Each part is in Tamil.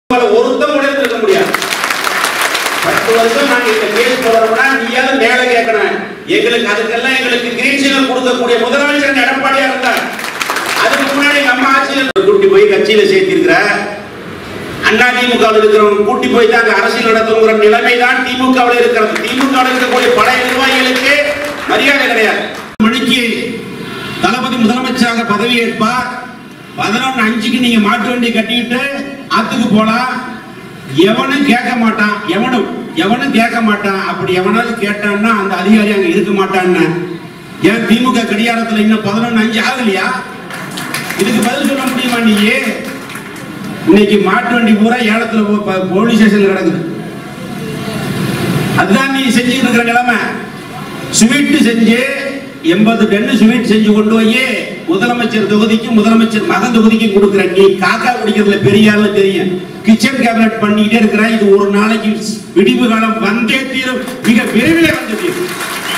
ஒருத்தம் உடைந்திருக்க முடியாது. 10 வருஷம் நாங்க இந்த கேஸ் போறோம்னா நீயாவது மேல கேட்கணும். எங்களுக்கு அதுக்கெல்லாம் எங்களுக்கு கிரீன் சிக்னல் கொடுக்கக்கூடிய முதலமைச்சர் எடப்பாடியா இருந்தார். அதுக்கு முன்னாடி நம்ம ஆட்சியில் கூட்டி போய் கட்சியில சேர்த்திருக்கிற அதிமுகவில் இருக்கிறவங்க கூட்டி போய் தான் அரசியல் நடத்துங்கிற நிலைமை தான் திமுகவில் இருக்கிறது. திமுகவில் இருக்கக்கூடிய பழைய நிர்வாகிகளுக்கு மரியாதை கிடையாது. மணிக்கு தளபதி முதலமைச்சராக பதவியேற்பார். 11:05க்கு நீங்க மாட்டு வண்டி கட்டிட்டு ஆத்துக்கு போலாம். எவனும் கேட்க மாட்டான். எவனும் கேட்க மாட்டான். அப்படி எவனாவது கேட்டான்னா அந்த அதிகாரி அங்க இருக்க மாட்டான்னு. ஏன் திமுக கடிகாரத்தில் இன்னும் 11:05 ஆகலையா? இதுக்கு பதில் சொல்ல முடியுமா? நீ இன்னைக்கு மாட்டு வண்டி பூரா ஏலத்துல போலீஸ் ஸ்டேஷன்ல கிடக்குது. அதுதான் நீ செஞ்சுட்டு இருக்கிற நிலைமை. ஸ்வீட் செஞ்சு 80 டன்னு ஸ்வீட் செஞ்சு கொண்டு போய் முதலமைச்சர் தொகுதிக்கு முதலமைச்சர் மகன் தொகுதிக்கு கொடுக்குற நீ காக்கா குடிக்கிறதுல பெரிய ஆளு தெரியும். கிச்சன் கேபினட் பண்ணிக்கிட்டே இருக்கிற. இது ஒரு நாளைக்கு விடிவு காலம் வந்தே தீரும். மிக விரைவில் வந்து தீரும்.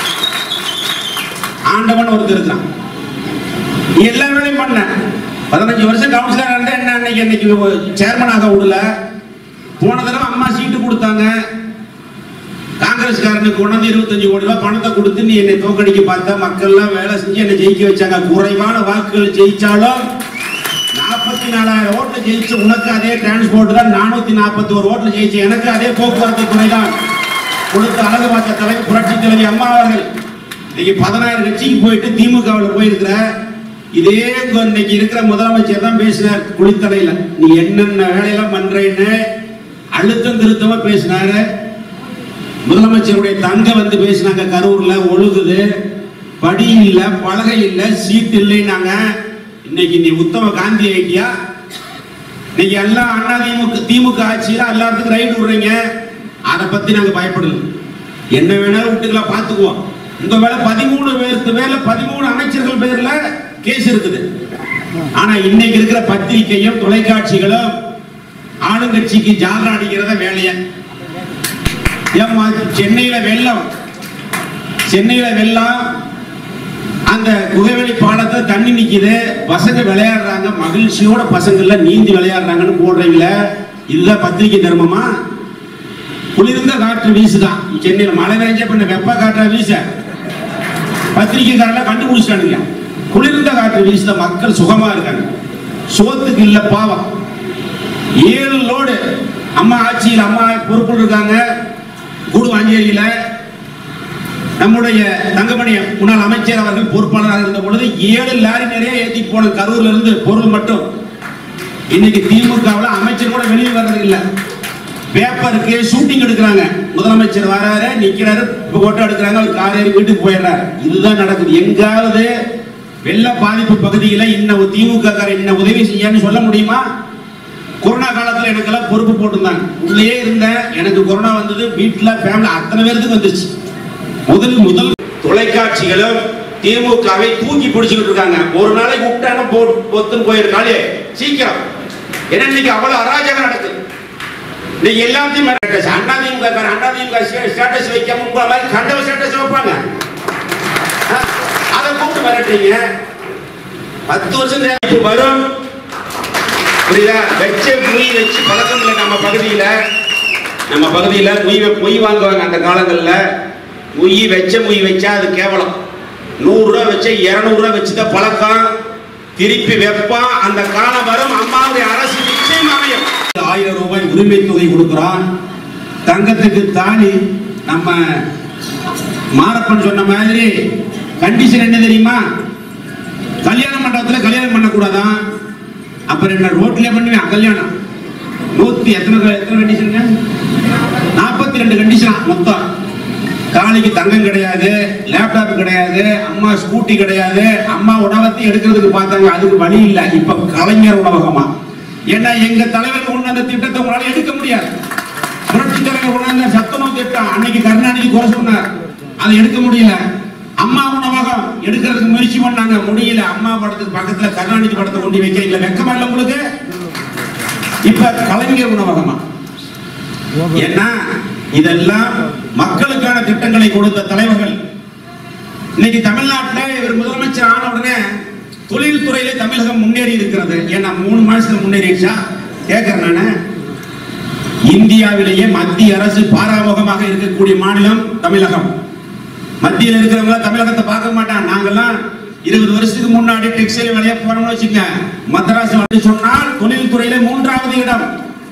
ஆண்டவன் ஒருத்தர் இருக்கிறான். எல்லா வேலையும் பண்ண 15 வருஷம் கவுன்சிலர் இருந்தா என்ன இன்னைக்கு சேர்மனாக விடல. போன தடவை அம்மா சீட்டு கொடுத்தாங்க. காங்கிரஸ்காரனுக்கு கொண்டு 25 கோடி ரூபாய் பணத்தை கொடுத்து நீ என்னை தோக்கடிக்க பார்த்தா மக்கள் எல்லாம் வேலை செஞ்சு என்னை ஜெயிக்க வச்சாங்க. குறைவான வாக்குகள் ஜெயிச்சாலும் 44,000 ஓட்டுல ஜெயிச்ச உனக்கு அதே டிரான்ஸ்போர்ட் தான். 441 ஓட்டுல ஜெயிச்ச எனக்கு அதே போக்குவரத்து துறை தான். கொடுத்த அழகு பார்த்த தலைவர் புரட்சி தலைவி அம்மா அவர்கள் இன்னைக்கு 16 கட்சிக்கு போயிட்டு திமுகவில் போயிருக்கிற. இதே இன்னைக்கு இருக்கிற முதலமைச்சர் தான் பேசினார் குளித்தலையில. நீ என்னென்ன வேலையெல்லாம் பண்றேன்னு அழுத்தம் திருத்தமா பேசினாரு. முதலமைச்சருடைய தங்க வந்து பேசினாங்க. கரூர்ல ஒழுகுது, படி இல்ல, பலகை இல்ல, சீட் இல்லைன்னாங்க. இன்னைக்கு நீ உத்தம காந்தி ஆயிட்டியா? இன்னைக்கு எல்லாம் திமுக ஆட்சியில எல்லாத்துக்கும் ரைடு விடுறீங்க. அதை பத்தி நாங்க பயப்படல. என்ன வேணாலும் விட்டுக்கலாம், பாத்துக்குவோம். உங்க மேல 13 அமைச்சர்கள் பேர்ல கேஸ் இருக்குது. ஆனா இன்னைக்கு இருக்கிற பத்திரிகையும் தொலைக்காட்சிகளும் ஆளுங்கட்சிக்கு ஜாலரா அடிக்கிறத வேலைய. சென்னையில வெள்ளம், அந்த குகைவெளி பாலத்தை தண்ணி நிக்குது, பசங்க விளையாடுறாங்க, மகிழ்ச்சியோட பசங்கள்ல நீந்தி விளையாடுறாங்கன்னு போடுறீங்களே. இதுதான் பத்திரிகை தர்மமா? குளிர்ந்த காற்று வீசுதான். சென்னையில மழை பெஞ்ச பண்ண வெப்ப காற்றா வீச பத்திரிகைக்காரல கண்டுபிடிச்சானுங்க. குளிர்ந்த காற்று வீசுத மக்கள் சுகமா இருக்காங்க. சோத்துக்கு இல்ல பாவம். 7 லோடு அம்மா ஆட்சியில் அம்மா பொறுப்பு இருக்காங்க. கூடுவாஞ்சேரியில நம்முடைய தங்கமணி முன்னாள் அமைச்சர் அவர்கள் பொறுப்பாளராக இருந்த பொழுது 7 லாரி நிறைய ஏற்றி போன கரூர்ல இருந்து பொருள் மட்டும். இன்னைக்கு திமுகவில் அமைச்சர் கூட வெளியே வர்றது இல்லை. பேப்பருக்கு ஷூட்டிங் எடுக்கிறாங்க. முதலமைச்சர் வராரு, நிக்கிறாரு, போட்டோ எடுக்கிறாங்க, அவர் கார் ஏறி வீட்டுக்கு போயிடுறாரு. இதுதான் நடக்குது. எங்காவது வெள்ள பாதிப்பு பகுதியில் இன்னும் திமுக இன்னும் உதவி செய்யன்னு சொல்ல முடியுமா? கொரோனா காலத்தில் எனக்கெல்லாம் பொறுப்பு போட்டிருந்தாங்க. உள்ளே இருந்தேன். எனக்கு கொரோனா வந்தது. வீட்டில் ஃபேமிலி அத்தனை பேருக்கு வந்துருச்சு. முதல் தொலைக்காட்சிகளும் திமுகவை தூக்கி பிடிச்சுக்கிட்டு இருக்காங்க. ஒரு நாளைக்கு விட்டாங்க பொத்துன்னு போயிருக்காளே சீக்கிரம். ஏன்னா இன்னைக்கு அவ்வளவு அராஜகம் நடக்குது. நீங்க எல்லாத்தையும் அதிமுக ஸ்டேட்டஸ் வைக்காம உங்களை மாதிரி கண்டவ ஸ்டேட்டஸ் வைப்பாங்க. அதை கூப்பிட்டு மிரட்டுறீங்க. 10 வருஷம் வரும். புரியுதா? வச்ச மொய் வச்சு பழக்கம் இல்லை. நம்ம பகுதியில் மொய் வாங்குவாங்க. அந்த காலங்களில் வச்ச மொய் வச்சா அது கேவலம். 100 ரூபா வச்ச 200 ரூபா வச்சுதான் பழக்கம். திருப்பி வைப்பான். அந்த காலம் வரும். அம்மாவுடைய அரசு நிச்சயம் அமையும். 1000 ரூபாய் உரிமை தொகை கொடுக்குறான். தங்கத்துக்கு தாலி. நம்ம மாரப்பன் சொன்ன மாதிரி கண்டிஷன் என்ன தெரியுமா? கல்யாண மண்டபத்தில் கல்யாணம் பண்ணக்கூடாதான். அப்புறம் என்ன ரோட்ல பண்ணுவேன் கல்யாணம். 100 எத்தனை கண்டிஷன்? 42 கண்டிஷன் மொத்தம். காலைக்கு தங்கம் கிடையாது, லேப்டாப் கிடையாது, அம்மா ஸ்கூட்டி கிடையாது. அம்மா உணவத்தை எடுக்கிறதுக்கு பார்த்தாங்க. அதுக்கு வழி இல்லை. இப்ப கலைஞர் உணவகமா? ஏன்னா எங்க தலைவர் கொண்டு அந்த திட்டத்தை உங்களால எடுக்க முடியாது. புரட்சி தலைவர் கொண்டு சத்துணவு திட்டம் அன்னைக்கு கருணாநிதி குறை சொன்னார். அதை எடுக்க முடியல. அம்மா உணவகம் எடுக்கிறதுக்கு முயற்சி பண்ணாங்க, முடியல. அம்மா படத்துக்கு பக்கத்துல கருணாநிதி படத்தை கொண்டு வைக்க இல்ல. வெக்கமா இல்ல உங்களுக்கு? இப்ப கலைஞர் உணவகமா? ஏன்னா இதெல்லாம் மக்களுக்கான திட்டங்களை கொடுத்த தலைவர்கள். இன்னைக்கு தமிழ்நாட்டில் இவர் முதலமைச்சர் ஆன உடனே தொழில் துறையில தமிழகம் முன்னேறி இருக்கிறது. ஏன்னா 3 மாசத்துல முன்னேறிடுச்சா? கேட்கிறேன் நானு. இந்தியாவிலேயே மத்திய அரசு பாராமுகமாக இருக்கக்கூடிய மாநிலம் தமிழகம். மத்தியில் இருக்கிறவங்க தமிழகத்தை பார்க்க மாட்டாங்க. நாங்கெல்லாம் 20 வருஷத்துக்கு முன்னாடி டெக்ஸ்டைல் வேலையா போனோம்னு வச்சுங்க, மദ്രാஸ் சொன்னால் தொழில் துறையில 3வது இடம்.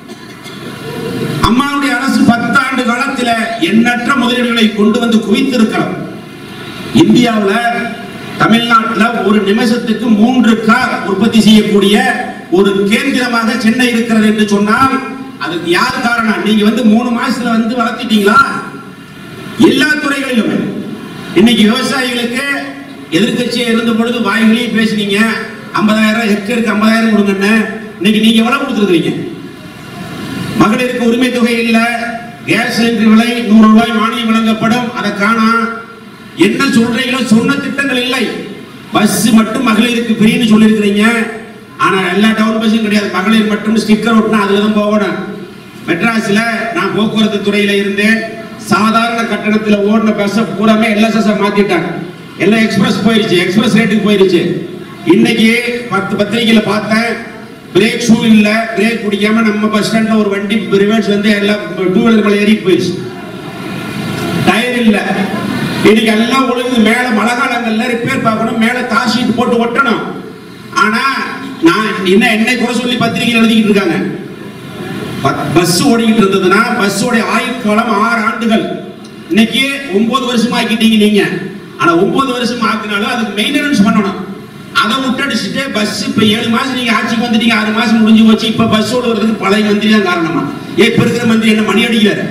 அம்மாவுடைய அரசு 10 ஆண்டு காலத்தில் எண்ணற்ற முதலீடுகளை கொண்டு வந்து குவித்திருக்கிறோம். இந்தியாவில் தமிழ்நாட்டில் ஒரு நிமிஷத்துக்கு 3 கார் உற்பத்தி செய்யக்கூடிய ஒரு கேந்திரமாக சென்னை இருக்கிறது என்று சொன்னால் அதுக்கு யார் காரணம்? நீங்க 3 மாசத்துல வளர்த்திட்டீங்களா? எல்லா துறைகளிலும். இன்னைக்கு விவசாயிகளுக்கு எதிர்கட்சியா இருந்த பொழுது வாய்களே பேசினீங்க, 50,000 ஹெக்டருக்கு 50,000 கொடுங்கன்னு. இன்னைக்கு நீங்க எவ்வளவு கொடுத்துருக்கீங்க? மகளிருக்கு உரிமை தொகை இல்ல, கேஸ் சிலிண்டர் விலை 100 ரூபாய் மானியம் வழங்கப்படும், அதை காணா. என்ன சொல்றீங்களோ சொன்ன திட்டங்கள் இல்லை. பஸ் மட்டும் மகளிருக்கு ஃப்ரீன்னு சொல்லியிருக்கிறீங்க. ஆனா எல்லா டவுன் பஸ்ஸும் கிடையாது, மகளிர் மட்டும் ஸ்டிக்கர் ஒட்டினா அதுல தான் போகணும். மெட்ராஸ்ல நான் போக்குவரத்து துறையில இருந்தேன். சாதாரண கட்டணத்தில் ஓடின பஸ் பூராமே எல்எஸ்எஸ் மாத்திட்டாங்க. எல்லாம் எக்ஸ்பிரஸ் போயிருச்சு, எக்ஸ்பிரஸ் ரேட்டுக்கு போயிருச்சு. இன்னைக்கு 10 பத்திரிகையில பார்த்தேன், பிரேக் ஷூ இல்ல, பிரேக் பிடிக்காம நம்ம பஸ் ஸ்டாண்ட்ல ஒரு வண்டி ரிவர்ஸ் எல்லாம் 2 வீலர் மேல ஏறி போயிருச்சு. டயர் இல்ல. இன்னைக்கு எல்லாம் ஒழுங்கு மேல மழை காலங்கள்ல ரிப்பேர் பார்க்கணும், மேல தார் ஷீட் போட்டு ஒட்டணும். ஆனா நான் என்னை குறை சொல்லி பத்திரிகையில் எழுதிக்கிட்டு இருக்காங்க. பஸ் ஓடிக்கிட்டு இருந்ததுன்னா பஸ்ஸோட ஆயுட்காலம் 6 ஆண்டுகள். இன்னைக்கு 9 வருஷம் ஆக்கிட்டீங்க நீங்க. ஆனா 9 வருஷம் ஆக்கினாலும் அதுக்கு மெயின்டெனன்ஸ் பண்ணணும். அதை விட்டடிச்சுட்டு பஸ் இப்ப 7 மாசம் நீங்க ஆட்சிக்கு வந்துட்டீங்க, 6 மாசம் முடிஞ்சு போச்சு. இப்ப பஸ் ஓடுறதுக்கு பழைய மந்திரி தான் காரணமா? இப்ப இருக்கிற மந்திரி என்ன மணி அடிக்கிறாரு?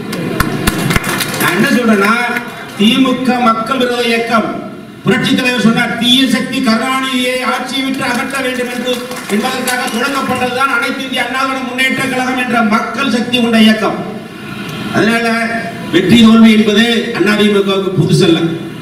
நான் என்ன சொல்றேன்னா, திமுக மக்கள் விரோத இயக்கம். புரட்சி தலைவர் சொன்னார், தீய சக்தி கருணாநிதியை ஆட்சியை விட்டு அகற்ற வேண்டும் என்பதற்காக தொடங்கப்பட்டதுதான் அனைத்து இந்திய அண்ணா திராவிட முன்னேற்ற கழகம் என்ற மக்கள் சக்தி கொண்ட இயக்கம். அதனால வெற்றி தோல்வி என்பது அதிமுகவுக்கு புதுசல்ல.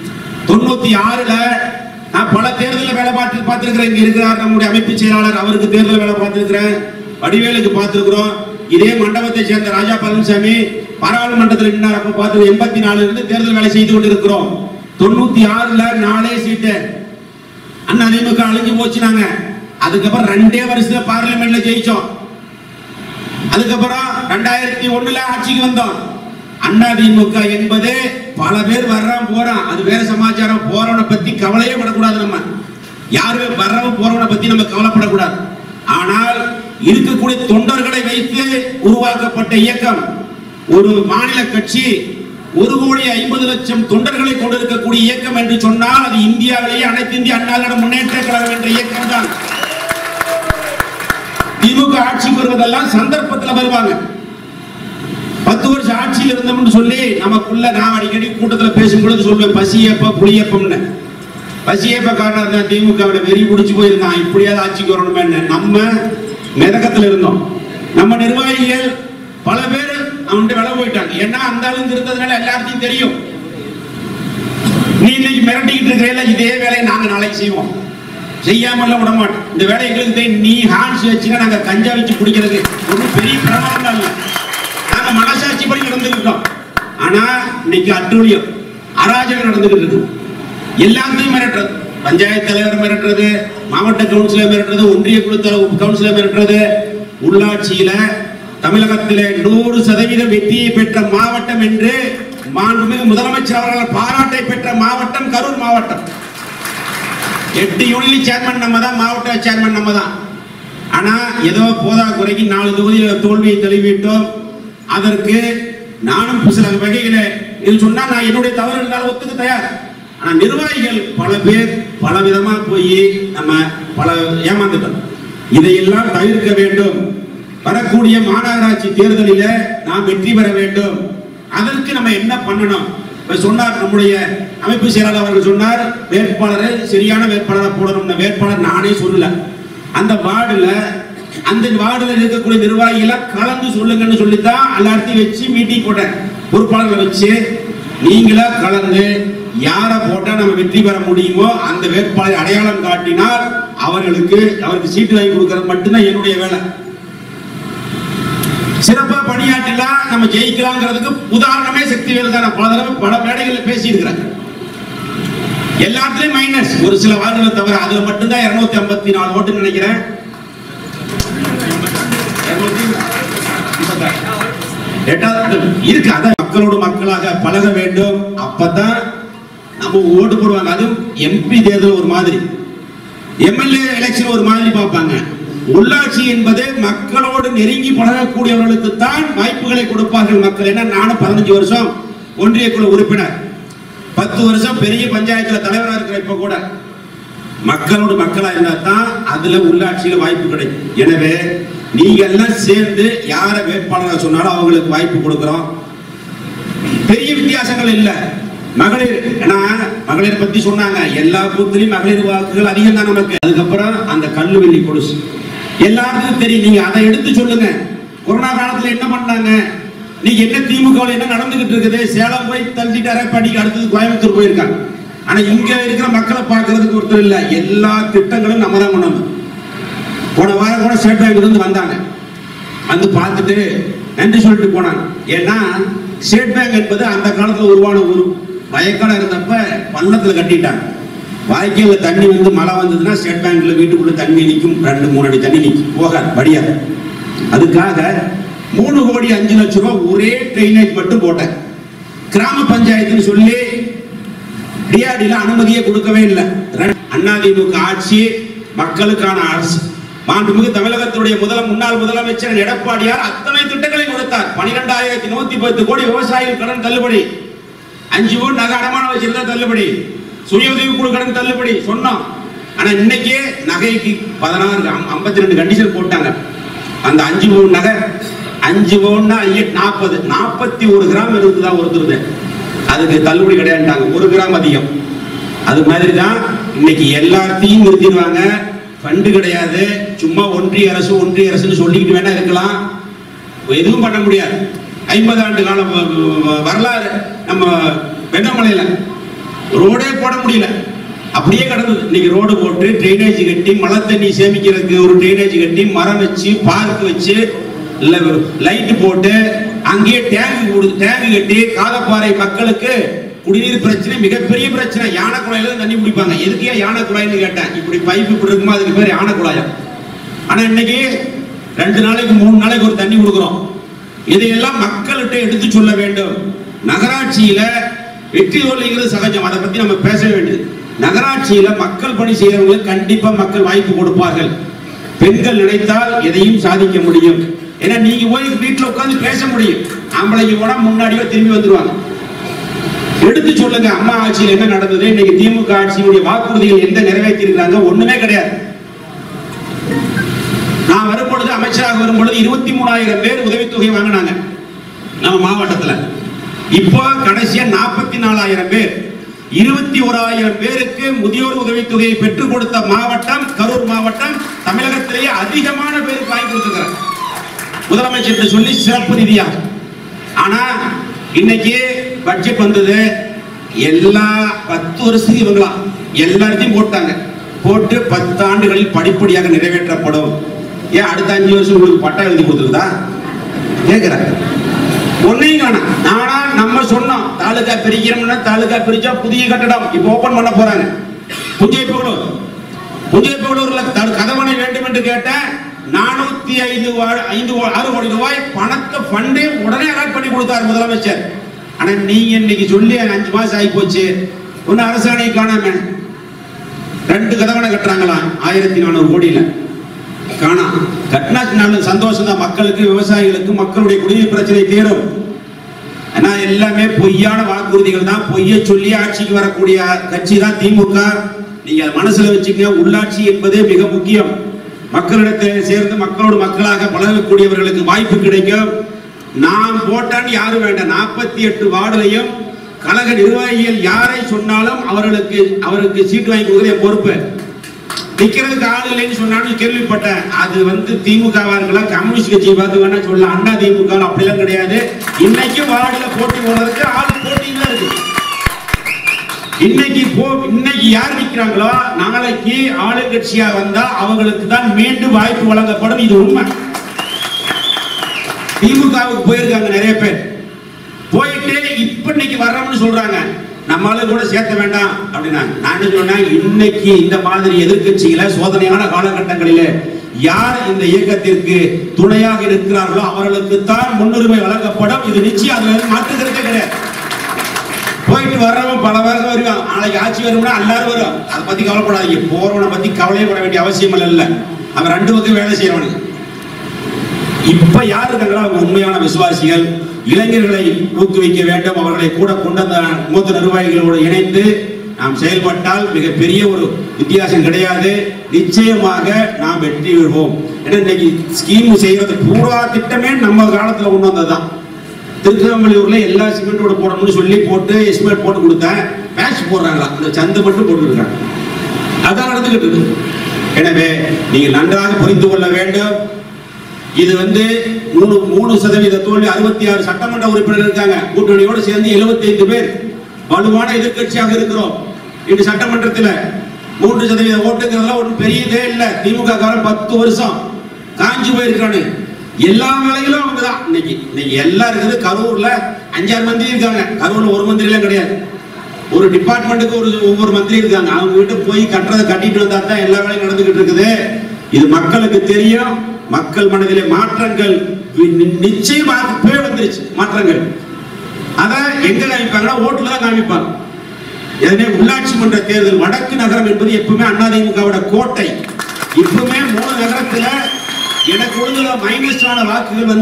96ல நான் பல தேர்தலில் வேலை பார்த்திருக்கிறேன். இங்க இருக்கிறார் நம்முடைய அமைப்பு செயலாளர், அவருக்கு தேர்தல் வேலை பார்த்திருக்கிறேன். வடிவேலுக்கு பார்த்திருக்கிறோம். இதே மண்டபத்தை சேர்ந்த ராஜா பழனிசாமி பாராளுமன்றத்தில் நின்றார். அப்ப பார்த்து 84 இருந்து தேர்தல் வேலை செய்து கொண்டிருக்கிறோம். 96ல 4 சீட்டு அதிமுக அழிஞ்சு போச்சுனாங்க. அதுக்கப்புறம் 2 வருஷத்துல பார்லிமெண்ட்ல ஜெயிச்சோம். அதுக்கப்புறம் 2001ல ஆட்சிக்கு வந்தோம். அதிமுக என்பது பல பேர் வர்றான் போறான், அது வேற சமாச்சாரம். போறவனை பத்தி கவலையே படக்கூடாது. நம்ம யாருமே வர்றவன் போறவனை பத்தி நம்ம கவலைப்படக்கூடாது. ஆனால் இருக்கக்கூடிய தொண்டர்களை வைத்து உருவாக்கப்பட்ட இயக்கம் ஒரு மாநில கட்சி 1,50,00,000 தொண்டர்களை கொண்டிருக்கக்கூடிய இயக்கம் என்று சொன்னால் அது இந்தியாவிலேயே அனைத்து இந்திய அண்ணா திராவிட முன்னேற்ற கழகம் என்ற இயக்கம் தான். திமுக ஆட்சிக்கு வருவதெல்லாம் சந்தர்ப்பத்தில் வருவாங்க. 10 வருஷம் ஆட்சியில் இருந்தோம்னு சொல்லி நமக்குள்ள நான் அடிக்கடி கூட்டத்தில் பேசும்பொழுது சொல்லுவேன், பசியப்ப புளியப்பம்னு. பசியப்ப காரணம் தான் திமுகவில் வெறி பிடிச்சு போயிருந்தான், இப்படியாவது ஆட்சிக்கு வரணுமே. நம்ம மிதக்கத்தில் இருந்தோம். நம்ம நிர்வாகிகள் பல பேர் அவன்கிட்ட விலை போயிட்டாங்க. ஏன்னா அந்த அளவுக்கு இருந்ததுனால எல்லாத்தையும் தெரியும். நீ இன்னைக்கு மிரட்டிக்கிட்டு இருக்கிற இதே வேலையை நாங்க நாளைக்கு செய்வோம், செய்யாமல விட மாட்டோம். இந்த வேலை எங்களுக்கு தெரியும். நீ ஹான்ஸ் வச்சுன்னா நாங்க கஞ்சா வச்சு குடிக்கிறது ஒன்றும் பெரிய பிரமாதம் இல்லை. நாங்க மனசாட்சி படி நடந்துக்கிட்டோம். ஆனா இன்னைக்கு அட்டூழியம் அராஜகம் நடந்துகிட்டு இருக்கு. எல்லாத்தையும் மிரட்டுறது, பஞ்சாயத்து தலைவர் மிரட்டுறது, மாவட்ட கவுன்சிலர் மிரட்டுறது, ஒன்றிய குழு கவுன்சிலர் மிரட்டுறது. உள்ளாட்சியில தமிழகத்திலே 100% வெற்றியை பெற்ற மாவட்டம் என்று மாண்புமிகு முதலமைச்சர் அவர்கள் பாராட்டை பெற்ற மாவட்டம் கரூர் மாவட்டம். 8 யூனியன் சேர்மன் நம்ம தான், மாவட்ட சேர்மன் நம்ம தான். ஆனா ஏதோ போதா குறைக்கு 4 தொகுதியில் தோல்வியை தழுவிட்டோம். அதற்கு நானும் சில வகைகளை இது சொன்னா நான் என்னுடைய தவறு இருந்தாலும் ஒத்துக்க தயார். ஆனா நிர்வாகிகள் பல பேர் பல விதமா போய் நம்ம பல ஏமாந்துட்டோம். இதையெல்லாம் தவிர்க்க வேண்டும். வரக்கூடிய மாநகராட்சி தேர்தலில் நாம் வெற்றி பெற வேண்டும். அதற்கு நம்ம என்ன பண்ணணும் சொன்னார் நம்முடைய அமைப்பு செயலாளர் அவர்கள். சொன்னார், வேட்பாளரை சரியான வேட்பாளரை போடணும். வேட்பாளர் நானே சொல்லல, அந்த வார்டுல இருக்கக்கூடிய நிர்வாகிகளை கலந்து சொல்லுங்கன்னு சொல்லித்தான் எல்லாத்தையும் வச்சு மீட்டிங் போட்டேன். பொறுப்பாளர்களை வச்சு நீங்களா கலந்து யாரை போட்டா நம்ம வெற்றி பெற முடியுமோ அந்த வேட்பாளரை அடையாளம் காட்டினால் அவருக்கு சீட்டு வாங்கி கொடுக்கறது மட்டும்தான் என்னுடைய வேலை. சிறப்பா பணியாற்றலாம், நம்ம ஜெயிக்கலாம்ங்கிறதுக்கு உதாரணமே சக்தி வேலு தான். பல தடவை பல மேடைகளில் பேசி இருக்கிறாங்க. எல்லாத்துலயும் மைனஸ், ஒரு சில வார்டுகளை தவிர. அதுல மட்டும்தான் 254 ஓட்டு நினைக்கிறேன். இருக்கு. அதான் மக்களோடு மக்களாக பழக வேண்டும். அப்பதான் நம்ம ஓட்டு போடுவாங்க. அதுவும் எம்பி தேர்தல் ஒரு மாதிரி, எம்எல்ஏ எலெக்ஷன் ஒரு மாதிரி பார்ப்பாங்க. உள்ளாட்சி என்பது மக்களோடு நெருங்கி பழகக்கூடியவர்களுக்கு தான் வாய்ப்புகளை கொடுப்பார்கள் மக்கள். ஏன்னா நானும் 15 வருஷம் ஒன்றிய குழு உறுப்பினர், 10 வருஷம் பெரிய பஞ்சாயத்துல தலைவராக இருக்கிற இப்ப கூட மக்களோடு மக்களா இருந்தா தான் அதுல உள்ளாட்சியில வாய்ப்பு கிடைக்கும். எனவே நீங்க எல்லாம் சேர்ந்து யார வேட்பாளராக சொன்னாலும் அவங்களுக்கு வாய்ப்பு கொடுக்கிறோம். பெரிய வித்தியாசங்கள் இல்ல. மகளிர், மகளிர் பத்தி சொன்னாங்க, எல்லா பூத்திலையும் மகளிர் வாக்குகள் அதிகம் தான் நமக்கு. அதுக்கப்புறம் அந்த கல்லுவெள்ளி கொலுசு எல்லாருக்கும் தெரியும். நீங்க அதை எடுத்து சொல்லுங்க. கொரோனா காலத்துல என்ன பண்ணாங்க, நீங்க என்ன திமுக என்ன நடந்துகிட்டு இருக்குது, சேலம் போய் தள்ளிட்டு அரைப்பாடிக்கு அடுத்தது கோயம்புத்தூர் போயிருக்காங்க. ஆனா இங்க இருக்கிற மக்களை பார்க்கறதுக்கு ஒருத்தர் இல்ல. எல்லா திட்டங்களும் நம்ம தான் பண்ணணும். போன வாரம் கூட ஸ்டேட் பேங்க்ல இருந்து வந்தாங்க, வந்து பார்த்துட்டு நன்றி சொல்லிட்டு போனாங்க. ஏன்னா ஸ்டேட் பேங்க் என்பது அந்த காலத்துல உருவான ஒரு வயக்காலம் இருந்தப்ப பள்ளத்துல கட்டிட்டாங்க. வாய்க்கால தண்ணி வந்து மழை வந்ததுன்னா ஸ்டேட் பேங்க்ல வீட்டுக்குள்ள தண்ணி நிற்கும், 2-3 அடி தண்ணி நிற்கும், போகாது படியாது. அதுக்காக 3 கோடி 5 லட்சம் ரூபாய் ஒரே ட்ரைனேஜ் மட்டும் போட்டேன். கிராம பஞ்சாயத்துன்னு சொல்லி டிஆர்டில அனுமதியே கொடுக்கவே இல்லை. அதிமுக ஆட்சி மக்களுக்கான அரசு. மாண்புமிகு தமிழகத்துடைய முன்னாள் முதலமைச்சர் எடப்பாடியார் அத்தனை திட்டங்களை கொடுத்தார். 12,110 கோடி விவசாயிகள் கடன் தள்ளுபடி, 5 பவுன் நகை அடமானம் வச்சிருந்தா தள்ளுபடி, சுய உதவி குழு கடன் தள்ளுபடி சொன்னோம். ஆனா இன்னைக்கு நகைக்கு 52 கண்டிஷன் போட்டாங்க. அந்த 5 பவுன் நகை 5 பவுன்னா 41 கிராம் இருக்குதான் ஒருத்தருது, அதுக்கு தள்ளுபடி கிடையாதுட்டாங்க, 1 கிராம் அதிகம். அது மாதிரி தான் இன்னைக்கு எல்லாத்தையும் நிறுத்திடுவாங்க. ஃபண்டு கிடையாது, சும்மா ஒன்றிய அரசுன்னு சொல்லிக்கிட்டு வேணா இருக்கலாம், எதுவும் பண்ண முடியாது. 50 ஆண்டு கால வரலாறு நம்ம வெண்ணமலையில ரோடே போட முடியல, அப்படியே கிடந்தது. இன்னைக்கு ரோடு போட்டு ட்ரைனேஜ் கட்டி, மழை தண்ணி சேமிக்கிறதுக்கு ஒரு ட்ரைனேஜ் கட்டி, மரம் வச்சு, பார்க் வச்சு, லைட் போட்டு, அங்கேயே டேங்க் கட்டி, காலப்பாறை மக்களுக்கு குடிநீர் பிரச்சனை மிகப்பெரிய பிரச்சனை. யானை குழாயில தண்ணி குடிப்பாங்க. எதுக்கே யானை குழாய்னு கேட்டேன். இப்படி பைப்பு இப்படி இருக்குமா, அதுக்கு பேர் யானை குழாயா. ஆனா இன்னைக்கு 2 நாளைக்கு 3 நாளைக்கு ஒரு தண்ணி கொடுக்கிறோம். இதையெல்லாம் மக்கள்கிட்ட எடுத்து சொல்ல வேண்டும். நகராட்சியில வெற்றி தோல்விங்கிறது சகஜம், அதை பத்தி நம்ம பேச வேண்டியது. நகராட்சியில மக்கள் பணி செய்யறவங்களுக்கு கண்டிப்பா மக்கள் வாய்ப்பு கொடுப்பார்கள். பெண்கள் நினைத்தால் எதையும் சாதிக்க முடியும். ஏன்னா நீங்க போய் வீட்டுல உட்கார்ந்து பேச முடியும். ஆம்பளைக்கு போனா முன்னாடியோ திரும்பி வந்துருவாங்க. எடுத்து சொல்லுங்க, அம்மா ஆட்சியில் என்ன நடந்தது, இன்னைக்கு திமுக ஆட்சியுடைய வாக்குறுதிகள் எந்த நிறைவேற்றி இருக்காங்க, ஒண்ணுமே கிடையாது. நான் வரும்பொழுது, அமைச்சராக வரும்பொழுது 23,000 பேர் உதவித்தொகை வாங்கினாங்க நம்ம மாவட்டத்தில். இப்போ கடைசியா 44,000 பேர், 21,000 பேருக்கு முதியோர் உதவித்தொகையை பெற்றுக் கொடுத்த மாவட்டம் கரூர் மாவட்டம். தமிழகத்திலேயே அதிகமான பேருக்கு வாங்கி கொடுத்துக்கிறார் முதலமைச்சர் சொல்லி சிறப்பு நிதியாக. ஆனா இன்னைக்கு பட்ஜெட் வந்தது, எல்லா 10 வருஷத்துக்கு இவங்களா எல்லாத்தையும் போட்டாங்க. போட்டு 10 ஆண்டுகளில் படிப்படியாக நிறைவேற்றப்படும். ஏன் அடுத்த 5 வருஷம் உங்களுக்கு பட்டா எழுதி கொடுத்துருதா கேட்கிறாங்க. ஒன்னையும் காணும். நானா நம்ம சொன்னோம், தாலுகா பிரிக்கிறோம்னா தாலுகா பிரிச்சா புதிய கட்டடம் இப்ப ஓபன் பண்ண போறாங்க. புஞ்சைப்பகலூர்ல கதவணை வேண்டும் என்று கேட்ட 405 கோடி ரூபாய் பணத்தை ஃபண்டே உடனே அலாட் பண்ணி கொடுத்தார் முதலமைச்சர். ஆனா நீங்க இன்னைக்கு சொல்லி 5 மாசம் ஆகி போச்சு, ஒன்னு அரசாணை காணாம. 2 கதவணை கட்டுறாங்களாம் 1400 கோடியில காணா. கட்டினாச்சுனால சந்தோஷம் தான், மக்களுக்கு, விவசாயிகளுக்கு, மக்களுடைய குடிநீர் பிரச்சனை தீரும். ஆனா எல்லாமே பொய்யான வாக்குறுதிகள் தான். பொய்யை சொல்லி ஆட்சிக்கு வரக்கூடிய கட்சி தான் திமுக. நீங்க மனசுல வச்சுக்க. உள்ளாட்சி என்பது மிக முக்கியம். மக்களிடத்தில் சேர்ந்து மக்களோடு மக்களாக பழகக்கூடியவர்களுக்கு வாய்ப்பு கிடைக்கும். நாம் போட்டான்னு யாரும் வேண்டாம். 48 வார்டுலையும் கழக நிர்வாகிகள் யாரை சொன்னாலும் அவருக்கு சீட்டு வாங்கி கொடுக்குறது என் பொறுப்பு. நிக்கிறதுக்கு ஆள் இல்லைன்னு சொன்னாலும் கேள்விப்பட்டேன். அது திமுகவா இருக்கலாம், கம்யூனிஸ்ட் கட்சியை பார்த்து வேணா சொல்லலாம். அண்ணா திமுக அப்படிலாம் கிடையாது. இன்னைக்கு வார்டுல போட்டி போடுறதுக்கு ஆளு போட்டியில இருக்கு. இன்னைக்கு யார் நிக்கிறாங்களோ நாளைக்கு ஆளுங்கட்சியா வந்தா அவங்களுக்கு தான் மீண்டும் வாய்ப்பு வழங்கப்படும். இது உண்மை. திமுகவுக்கு போயிருக்காங்க நிறைய பேர், போயிட்டு இப்ப இன்னைக்கு வர்றோம்னு சொல்றாங்க. நம்மளால கூட சேர்த்த வேண்டாம் அப்படின்னா நான் என்ன சொன்னேன், இன்னைக்கு இந்த மாதிரி எதிர்கட்சிகளை சோதனையான காலகட்டங்களில் யார் இந்த இயக்கத்திற்கு துணையாக இருக்கிறார்களோ அவர்களுக்கு தான் முன்னுரிமை வழங்கப்படும். இது நிச்சயம் அதுல மாற்றுக்கிறதே கிடையாது. போயிட்டு வர்றவன் பல வருஷம் வருவான், நாளைக்கு ஆட்சி வரும்னா எல்லாரும் வரும். அதை பத்தி கவலைப்படாதீங்க. போறவனை பத்தி கவலையே பட வேண்டிய அவசியம் இல்லை. அவன் ரெண்டு பக்கம் வேலை செய்யறவனுக்கு. இப்ப யார் இருக்காங்களோ அவங்க உண்மையான விசுவாசிகள். இளைஞர்களை ஊக்குவிக்க வேண்டும். அவர்களை கூட கொண்ட மூத்த நிர்வாகிகளோடு இணைந்து நாம் செயல்பட்டால் மிகப்பெரிய ஒரு வித்தியாசம் கிடையாது. நிச்சயமாக நாம் வெற்றி பெறுவோம். ஏன்னா இன்னைக்கு ஸ்கீம் செய்யறது பூரா திட்டமே நம்ம காலத்துல கொண்டு வந்ததுதான். திருச்சிராப்பள்ளியூர்ல எல்லா சிமெண்டோட போடணும்னு சொல்லி போட்டு எஸ்டிமேட் போட்டு கொடுத்தேன். பேட்ச் போடுறாங்களா, அந்த சந்தை மட்டும் போட்டுருக்காங்க. அதான் நடந்துகிட்டு இருக்கு. எனவே நீங்கள் நன்றாக புரிந்து கொள்ள வேண்டும். இது 3% தோல்வி. 66 சட்டமன்ற உறுப்பினர்கள் இருக்காங்க. கூட்டணியோடு சேர்ந்து 75 பேர் வலுவான எதிர்கட்சியாக இருக்கிறோம். இந்த சட்டமன்றத்தில் 3% ஓட்டுங்கிறதுல ஒரு பெரியதே இல்லை. திமுக காரன் 10 வருஷம் காஞ்சி போயிருக்கானு. எல்லா வேலைகளும் அவங்க தான். இன்னைக்கு எல்லாம் இருக்குது. கரூர்ல 5-6 மந்திரி இருக்காங்க. கரூர்ல ஒரு மந்திரி எல்லாம் கிடையாது. ஒரு டிபார்ட்மெண்ட்டுக்கு ஒவ்வொரு மந்திரி இருக்காங்க. அவங்க கிட்ட போய் கட்டுறதை கட்டிட்டு வந்தா தான் எல்லா வேலையும் நடந்துகிட்டு இருக்குது. இது மக்களுக்கு தெரியும். மக்கள் மனதிலே மாற்றங்கள் நிச்சயமாக வந்துருச்சு. மாற்றங்கள் அத எங்க காமிப்பாங்கன்னா ஓட்டுல தான் காமிப்பாங்க. எனவே உள்ளாட்சி மன்ற தேர்தல் வடக்கு நகரம் என்பது எப்பவுமே அதிமுகவோட கோட்டை. இப்பவுமே 3 நகரத்துல எனக்கு கொடுத்த மைனஸ் ஆன வாக்குகள்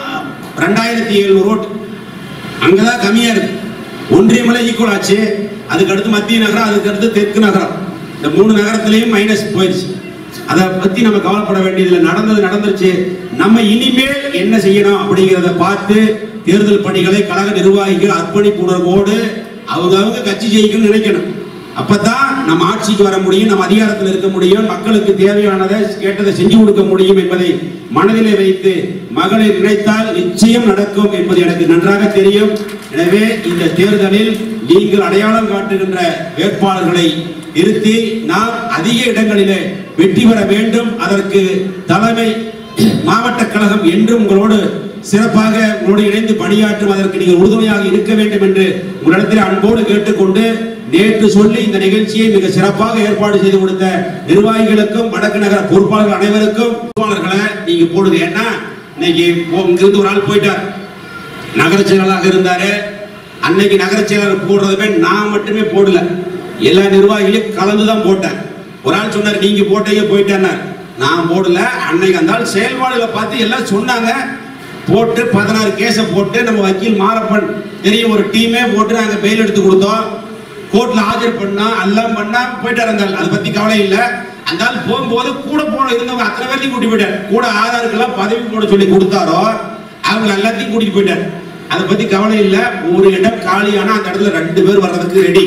2700 ஓட்டு. அங்கதான் கம்மியா இருக்கு. ஒன்றியமலை ஈக்குவல் ஆச்சு. அதுக்கு அடுத்து மத்திய நகரம், அதுக்கு அடுத்து தெற்கு நகரம். இந்த 3 நகரத்திலையும் மைனஸ் போயிடுச்சு. அதை பத்தி நம்ம கவலைப்பட வேண்டியதில்லை. நடந்துருச்சு. நம்ம இனிமேல் என்ன செய்யணும் அப்படிங்கிறத பார்த்து தேர்தல் பணிகளை கழக நிர்வாகிகள் அர்ப்பணிப்பு உணர்வோடு அவங்க கட்சி ஜெயிக்கணும்னு நினைக்கணும். அப்பதான் நம்ம ஆட்சிக்கு வர முடியும், நம்ம அதிகாரத்தில் இருக்க முடியும், மக்களுக்கு தேவையானதை கேட்டதை செஞ்சு கொடுக்க முடியும் என்பதை மனதிலே வைத்து மகளை நினைத்தால் நிச்சயம் நடக்கும் என்பது எனக்கு நன்றாக தெரியும். எனவே இந்த தேர்தலில் நீங்கள் அடையாளம் காட்டுகின்ற வேட்பாளர்களை நிறுத்தி நாம் அதிக இடங்களிலே வெற்றி பெற வேண்டும். அதற்கு தலைமை மாவட்ட கழகம் என்றும் உங்களோடு சிறப்பாக உங்களோடு இணைந்து பணியாற்றும். அதற்கு நீங்கள் உறுதுணையாக இருக்க வேண்டும் என்று உங்களிடத்தில் அன்போடு கேட்டுக்கொண்டு நேற்று சொல்லி இந்த நிகழ்ச்சியை மிக சிறப்பாக ஏற்பாடு செய்து கொடுத்த நிர்வாகிகளுக்கும் வடக்கு நகர பொறுப்பாளர்கள் அனைவருக்கும் பொறுப்பாளர்களை நீங்க போடுங்க. ஏன்னா இன்னைக்கு இங்கிருந்து ஒரு ஆள் போயிட்டார், நகர செயலாளராக இருந்தாரு. அன்னைக்கு நகர செயலாளர் போடுறதுமே நான் மட்டுமே போடல, எல்லா நிர்வாகிகளையும் கலந்துதான் போட்டேன். ஒரு ஆள் சொன்னார் நீங்க போட்டீங்க போயிட்டேன், நான் போடல. அன்னைக்கு அந்த செயல்பாடுகளை பார்த்து எல்லாம் சொன்னாங்க. போட்டு 16 கேஸை போட்டு நம்ம வக்கீல் மாரப்பன் தெரியும் ஒரு டீமே போட்டு நாங்க பெயில் எடுத்து கொடுத்தோம். கோர்ட்ல ஆஜர் பண்ணா எல்லாம் பண்ணா போயிட்டார். அந்த அதை பத்தி கவலை இல்லை. அந்த போகும்போது கூட இருந்தவங்க அத்தனை பேர்த்தையும் கூட்டி போயிட்டார். கூட ஆதாருக்கெல்லாம் பதவி போட சொல்லி கொடுத்தாரோ அவங்க எல்லாத்தையும் கூட்டிட்டு போயிட்டார். அதை பத்தி கவலை இல்லை. ஒரு இடம் காலியானா அந்த இடத்துல 2 பேர் வர்றதுக்கு ரெடி.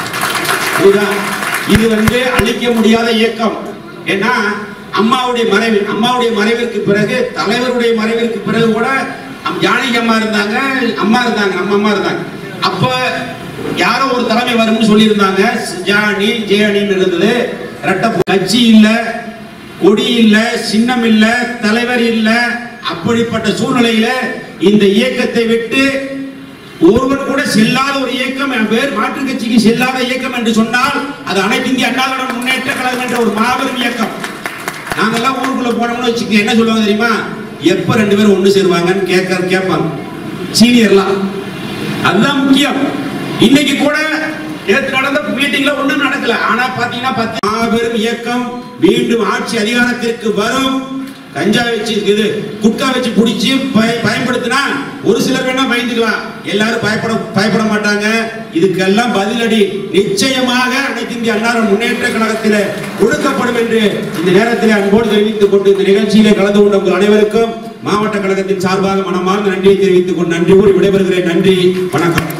இது அழிக்க முடியாத இயக்கம். ஏன்னா அம்மாவுடைய மறைவிற்கு பிறகு, தலைவருடைய மறைவிற்கு பிறகு கூட ஜானகி அம்மா இருந்தாங்க, நம்ம அம்மா இருந்தாங்க. அப்ப யாரோ ஒரு தலைமை வரும்னு சொல்லி இருந்தாங்க. ஜெயானின்னு இருந்தது. கட்சி இல்ல, கொடி இல்ல, சின்னம் இல்ல, தலைவர் இல்ல. அப்படிப்பட்ட சூழ்நிலையில இந்த இயக்கத்தை விட்டு ஒருவர் கூட செல்லாத ஒரு இயக்கம், பேர் மாற்று கட்சிக்கு செல்லாத இயக்கம் என்று சொன்னால் அது அனைத்து இந்திய அண்ணா திராவிட முன்னேற்ற கழகம் என்ற ஒரு மாபெரும் இயக்கம். நாங்கெல்லாம் ஊருக்குள்ள போனோம்னு வச்சுக்க என்ன சொல்லுவாங்க தெரியுமா? எப்ப 2 பேரும் ஒண்ணு சேருவாங்கன்னு கேட்பாங்க சீனியர்லாம். அதுதான் முக்கியம். இன்னைக்கு கூட நடந்த மீட்டிங்ல ஒண்ணும் நடக்கல. ஆனா பாத்தீங்கன்னா மாபெரும் இயக்கம் மீண்டும் ஆட்சி அதிகாரத்திற்கு வரும். கஞ்சா வச்சு குட்கா வச்சு பிடிச்சி பயன்படுத்தினா ஒரு சிலர் வேணா பயந்துக்கலாம், எல்லாரும் பயப்பட மாட்டாங்க. இதுக்கெல்லாம் பதிலடி நிச்சயமாக அனைத்து இந்திய அண்ணா முன்னேற்ற கழகத்தில் கொடுக்கப்படும் என்று இந்த நேரத்தில் அன்போடு தெரிவித்துக் கொண்டு இந்த நிகழ்ச்சியிலே கலந்து கொண்ட உங்கள் அனைவருக்கும் மாவட்ட கழகத்தின் சார்பாக மனமார்ந்த நன்றியை தெரிவித்துக் கொண்டு நன்றி கூறி விடைபெறுகிறேன். நன்றி, வணக்கம்.